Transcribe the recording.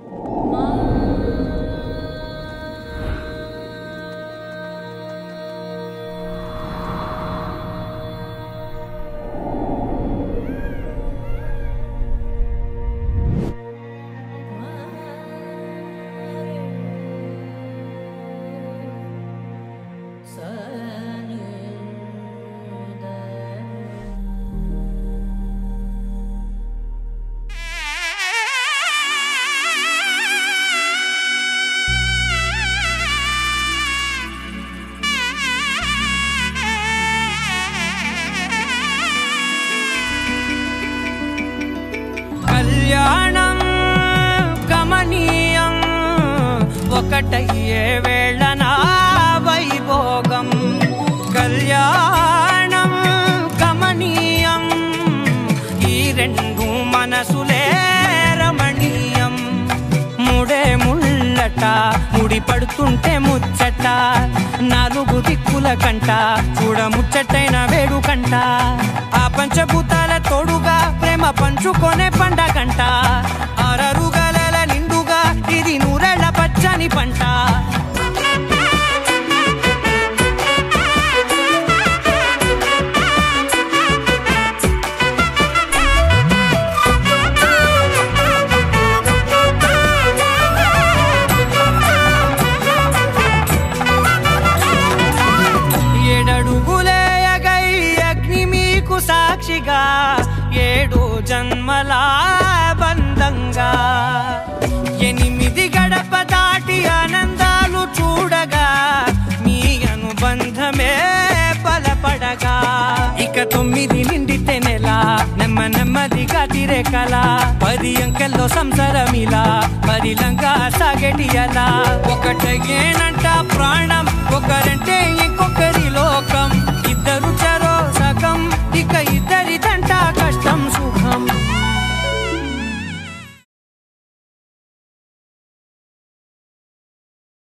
కళ్యాణం గమనీయం ఒకటయ్యే వేళన వైభోగం కళ్యాణం గమనీయం ఈ రెండు మనసులే రమణీయం ముడే ముళ్ళట ముడి పడుతుంటే ముచ్చట నాలుగు దిక్కుల కంట చూడ ముచ్చటైన వేడుకంట ఆ పంచభూతాల తోడుగా ప్రేమ పంచుకొనే పండగంట ఆరరుగల నిండుగా ఇది నూరెళ్ళ పచ్చని పంట సాక్షిగా 7 జన్మల బంధంగా 8 గడప దాటి ఆనందాలు చూడగా మీ అనుబంధమే బలపడగా ఇక 9 నిండితే నెల నెమ్మదిగా తిరే కల 10 అంకెల్లో సంసారమిలా పరిలంగా సాగేటి అలా ఒకటేనంట ప్రాణ